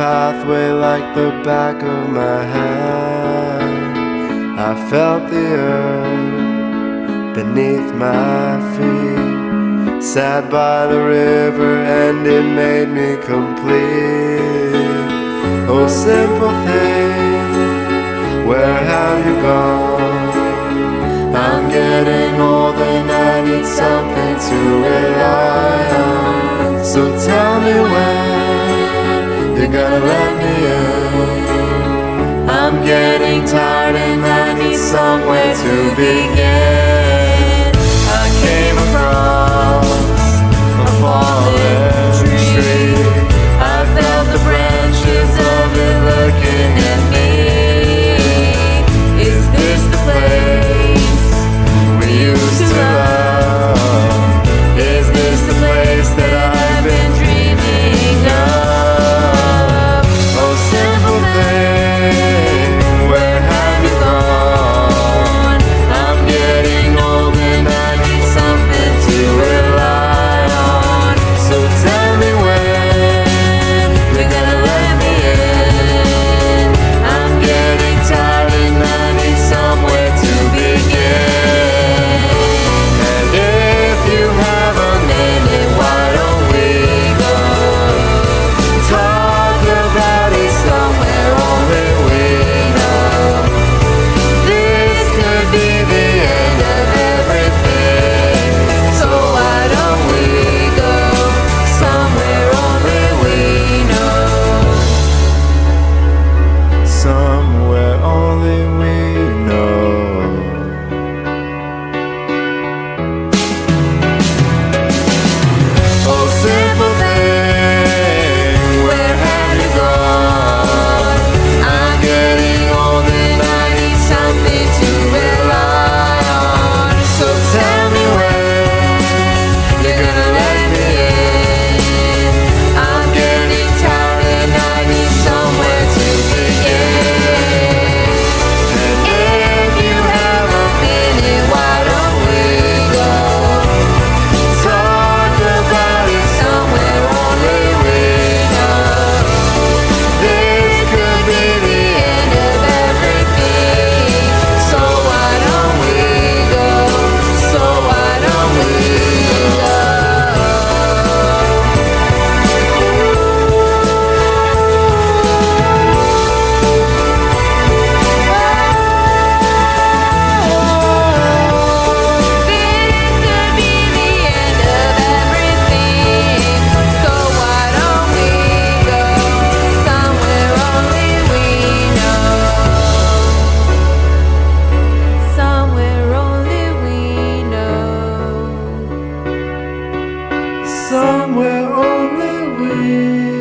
pathway like the back of my hand. I felt the earth beneath my feet, sat by the river and it made me complete. Oh simple thing, where have you gone? I'm getting old and I need something to rely on. So tell me when you're gonna let me in. I'm getting tired and I need somewhere to begin. I came across a fallen tree. I felt the branches of it looking at me. Is this the place we used to love? Is this the place that I've been dreaming of? Oh simple thing, where have you gone? I'm getting old and I need something to rely on. So tell me when you're gonna let me in. I'm getting tired and I need somewhere to begin. And if you have a minute, why don't we go talk about it somewhere only we know? This could be the end of everything, so why don't we go somewhere only we know? Somewhere only we know. Oh simple thing, where have you gone? I'm getting old and I need something to rely on. So tell me when you're gonna let me in. I'm getting tired and I need somewhere to begin. And if you have a minute, why don't we go talk about it somewhere only we know? This could be the end of everything, so why don't we go? So why don't we go? This could be the end of everything, so why don't we go somewhere only we know? Somewhere only we know. Somewhere only we